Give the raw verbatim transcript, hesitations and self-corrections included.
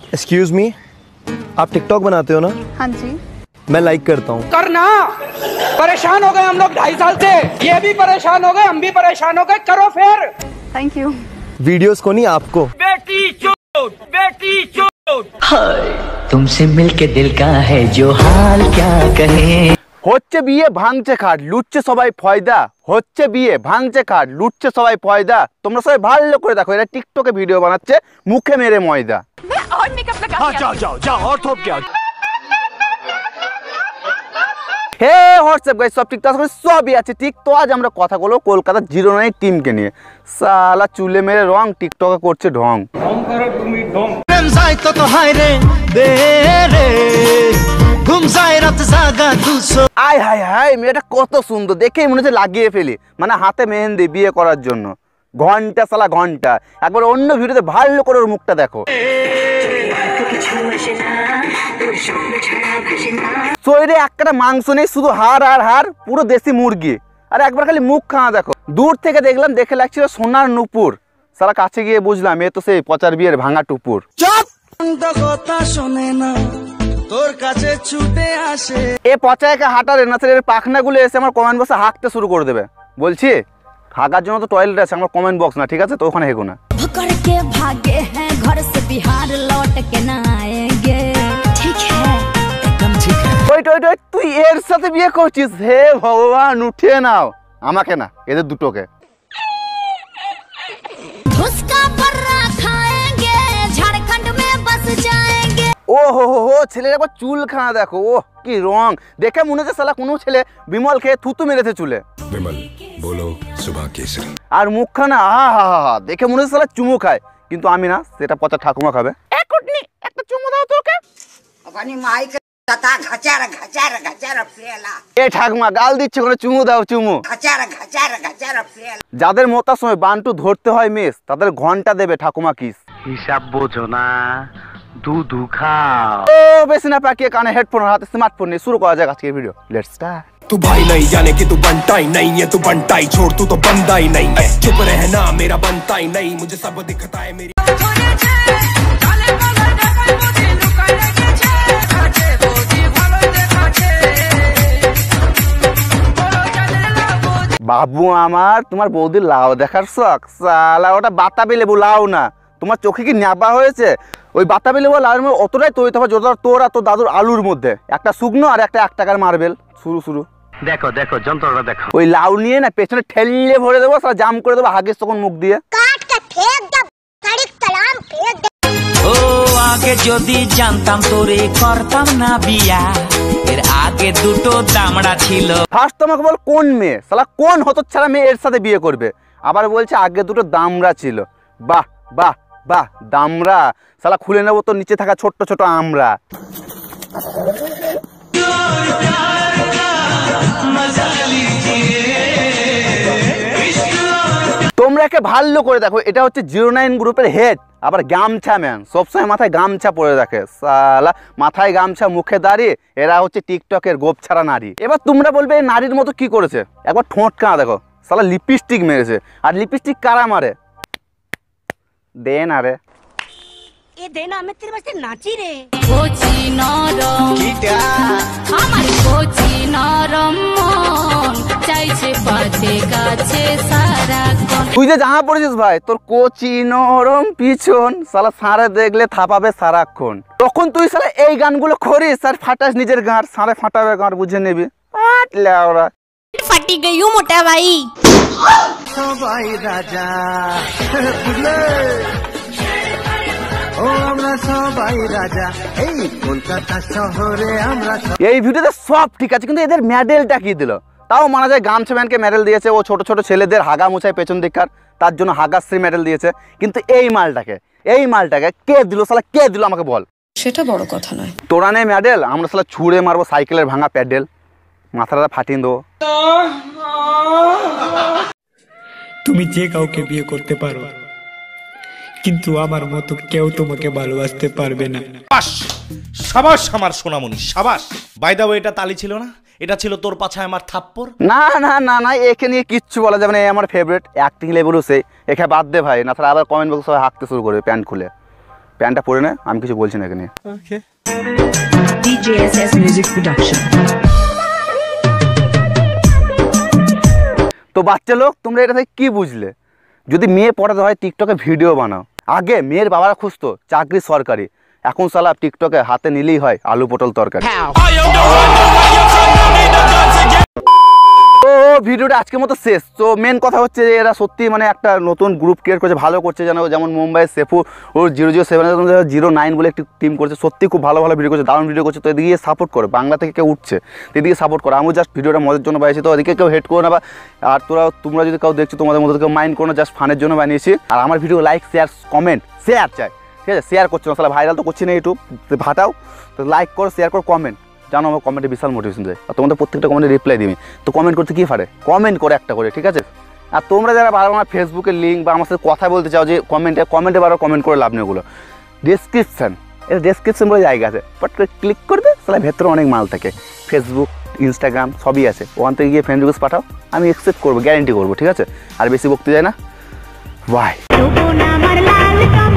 Excuse me, आप TikTok बनाते हो ना? हाँ जी। मैं लाइक करता हूँ। करना, परेशान हो गए हम लोग ढाई साल से, ये भी परेशान हो गए, हम भी परेशान हो गए, करो फिर। Thank you. वीडियोस को नहीं, आपको। बेटी चोट, बेटी चोट। हाय, तुमसे मिलके दिल का है जो हाल क्या कहें। হচ্ছে বিয়ে ভাঙছে খাট লুটছে সবাই ফয়দা হচ্ছে বিয়ে ভাঙছে খাট লুটছে সবাই ফয়দা তোমরা সবাই ভালো করে দেখো এরা টিকটকে ভিডিও বানাচ্ছে মুখে মেরে ময়দা मैं और मेकअप लगा हाँ, जाओ जाओ जाओ और थोप क्या। হে হোয়াটসঅ্যাপ গাইস সব ঠিক আছে সবই আছে ঠিক তো আজ আমরা কথা বলবো কলকাতা জিরো নাইন টিমকে নিয়ে সালা চুলে মেরে রং টিকটকে করছে ঢং ঢং করো তুমি ঢং প্রেম যাই তো তো হায় রে দে রে ঘুম যায় রাত জাগা দুশো আয় হায় হায় মেয়েটা কত সুন্দর দেখেই মনে হচ্ছে লাগিয়ে ফেলি মানে হাতে মেহেন্দি বিয়ে করার জন্য ঘন্টা সালা ঘন্টা একবার অন্য ভিডিওতে ভালো করে ওর মুখটা দেখো শরীরে একটা মাংস নেই শুধু হাড় আর হাড় পুরো দেশি মুরগি আর একবার খালি মুখ খাওয়া দেখো দূর থেকে দেখলাম দেখে লাগছিল সোনার নুপুর সারা কাছে গিয়ে বুঝলাম এ তো সেই পচার বিয়ের ভাঙা টুপুর কথা শোনে না তোর কাছে ছুটে আসে এ পচায়কে হাঁটার এর পাখনাগুলো এসে আমার কমেন্ট বক্সে হাঁকতে শুরু করে দেবে বলছি হাগার জন্য তো টয়লেট আছে আমার কমেন্ট বক্স না ঠিক আছে তো ওখানে হেগো না करके भागे हैं घर से बिहार लौट के ना आएंगे ठीक है একদম ঠিক है ওই ওই ওই তুই এর সাথে বিয়ে করছিস হে ভগবান উঠে নাও আমাকে না এদের দুটোকে उसका पर्रा खाएंगे झारखंड में बस जाएंगे ও হো হো হো ছেলের একবার চুল খানা দেখো ও কি রং দেখে মনে হচ্ছে শালা কোনো ছেলে বিমল খেয়ে থুতু মেরেছে চুলে বিমল বলো সুভা কেসরি আর মুখখানা আহা হা হা হা দেখে মনে হচ্ছে শালা চুমু খায় কিন্তু আমি না সেটা পচা ঠাকুমা খাবে একটনি একটা চুমু দাও তোকে अपनी माई के तता घचार घचार घचार फेला এ ঠাকুমা গাল দিচ্ছে করে চুমু দাও চুমু घचार घचार घचार फेला যাদের মোতার সময় বান্টু ধরতে হয় মেস তাদের ঘন্টা দেবে ঠাকুমা কিস হিসাব বোঝো না দুধু খাও ও বেশি না পাকিয়ে কানে হেডফোন হাতে স্মার্টফোন নিয়ে শুরু করা যাক আজকের ভিডিও লেটস স্টার্ট तू भाई नहीं जाने कि तू बनता ही नहीं है तू बनता ही छोड़ तू तो बंदा ही नहीं है चुप रहना मेरा बनता ही नहीं मुझे सब दिखता है मेरी বাবু আমার তোমার বৌদির লাউ দেখার শখ সালা ওটা বাতাবি লেবু লাউ না তোমার চোখে কি ন্যাপা হয়েছে ওই বাতাবি লেবু লাউর মধ্যে অতটাই তৈরি হবে যতটা তোর আর তোর দাদুর আলুর মধ্যে একটা শুকনো আর একটা এক টাকার মার্বেল শুরু শুরু দেখো দেখো যন্ত্রটা দেখো ওই লাউ নিয়ে না পেছনে ঠেললে ভরে দেবো সারা জাম করে দেবো হাগিস তখন মুখ দিয়ে काट के फेंक दे साड़ी तलाम फेंक दे ও আগে যদি জানতাম তোরে করতাম না বিয়া এর আগে দুটো দামড়া ছিল ফার্স্ট তোমাকে বল কোন মেয়ে সালা কোন হতচ্ছাড়া মেয়ে এর সাথে বিয়ে করবে আবার বলছে আগে দুটো দামড়া ছিল বাহ বাহ বাহ দামড়া সালা খুলে নেবো তো নিচে থাকা ছোট্ট ছোট আমরা তোমরা একে ভালো করে দেখো এটা হচ্ছে জিরো নাইন গ্রুপের হেড আবার গামছা ম্যান সবসময় মাথায় গামছা পরে রাখে সালা মাথায় গামছা মুখে দাঁড়িয়ে এরা হচ্ছে টিকটকের গোপ ছাড়া নারী এবার তোমরা বলবে এই নারীর মতো কি করেছে একবার ঠোঁট কানা দেখো সালা লিপস্টিক মেরেছে আর লিপস্টিক কারা মারে দে না রে ए देना मैं तेरे वास्ते नाची रे कोची नरम কিটা আমার কোচি নরম মন চাইছে পাতে কাছে সারা কোন তুই যে জামা পড়েছিস ভাই তোর কোচি নরম পিছন সালা সারে দেখলে থাপাবে সারাক্ষণ তখন তুই সালা এই গানগুলো করিস আর ফাটাস নিজের গাঁর সারে ফাটাবে গাঁর বুঝে নিবি পাটলে ওরা फटी गई हूं मोटा भाई সবাই রাজা বুঝলে ও আমরা সবাই রাজা এই কলকাতা শহরে আমরা এই ভিডিওতে সব ঠিক আছে কিন্তু এদের মেডেলটা কি দিল তাও মানা যায় গামছা ম্যানকে মেডেল দিয়েছে ও ছোট ছোট ছেলেদের হাগা মুছায় পেছন দিককার তার জন্য হাগাশ্রী মেডেল দিয়েছে কিন্তু এই মালটাকে এই মালটাকে কে দিল সালা কে দিল আমাকে বল সেটা বড় কথা নয় তোরা নে মেডেল আমরা সালা ছুঁড়ে মারবো সাইকেলের ভাঙা প্যাডেল মাথাটা ফাটিয়ে দেবো তুমি যে কাউকে বিয়ে করতে পারো কিন্তু আমার মতো কেউ তোমাকে ভালোবাসতে পারবে না সাবাস আমার সোনামণি সাবাস বাই দা ওয়ে এটা তালি ছিল না এটা ছিল তোর পাছায় আমার থাপ্পড় না না না না একে নিয়ে কিচ্ছু বলা যাবে না এই আমার ফেভারিট অ্যাক্টিং লেভেলও সেই একে বাদ দে ভাই না তাহলে আবার কমেন্ট বক্সে হাঁকতে শুরু করবে প্যান্ট খুলে প্যান্টটা পরে নে, আমি কিছু বলছি না এখানে। DJSS music production. তো বাচ্চা লোক, তোমরা এটা থেকে কি বুঝলে? যদি মেয়ে পড়াতে হয় টিকটকে ভিডিও বানাও। আগে মেয়ের বাবারা খুঁজতো চাকরি সরকারি, এখন সালা টিকটকে হাতে নিলেই হয় আলু পটল তরকারি। তো ভিডিওটা আজকের মতো শেষ। তো মেন কথা হচ্ছে যে এরা সত্যি মানে একটা নতুন গ্রুপ ক্রিয়েট করছে, ভালো করছে। যেন যেমন মুম্বাইয়ের সেফু ওর zero zero seven zero nine বলে একটি টিম করছে, সত্যি খুব ভালো ভালো ভিডিও করছে, দারুণ ভিডিও করছে। তো এদিকে সাপোর্ট করো, বাংলা থেকে কেউ উঠছে এদিকে সাপোর্ট করো। আমি জাস্ট ভিডিওটা মজার জন্য বানিয়েছি, তো এদিকে কেউ হেড করো না। বা আর তোরা তোমরা যদি কেউ দেখছো তোমাদের মধ্যে কেউ মাইন্ড করো না, জাস্ট ফানের জন্য বানিয়েছি। আর আমার video like share comment share চাই, ঠিক আছে? শেয়ার করছো না, তাহলে ভাইরাল তো করছি না ইউটিউব, ভাটাও। তো লাইক করো, শেয়ার করো, কমেন্ট। জানো আমার কমেন্টে বিশাল মোটিভেশন দেয়, আর তোমাদের প্রত্যেকটা কমেন্টে রিপ্লাই দিবি। তো কমেন্ট করতে কী পারে, কমেন্ট করে একটা করে, ঠিক আছে? আর তোমরা যারা বারবার আমার ফেসবুকের লিঙ্ক বা আমার সাথে কথা বলতে চাও, যে কমেন্টে কমেন্টে বারবার কমেন্ট করে লাভ নেই। ওগুলো ডেসক্রিপশান, এটা ডেসক্রিপশান বলে জায়গা আছে, বাট ক্লিক করবে, তাহলে ভেতরে অনেক মাল থাকে। ফেসবুক, ইনস্টাগ্রাম সবই আছে, ওখান থেকে গিয়ে ফ্রেন্ড রিকোয়েস্ট পাঠাও, আমি অ্যাকসেপ্ট করবো, গ্যারেন্টি করবো, ঠিক আছে? আর বেশি বকতে যায় না। বাই।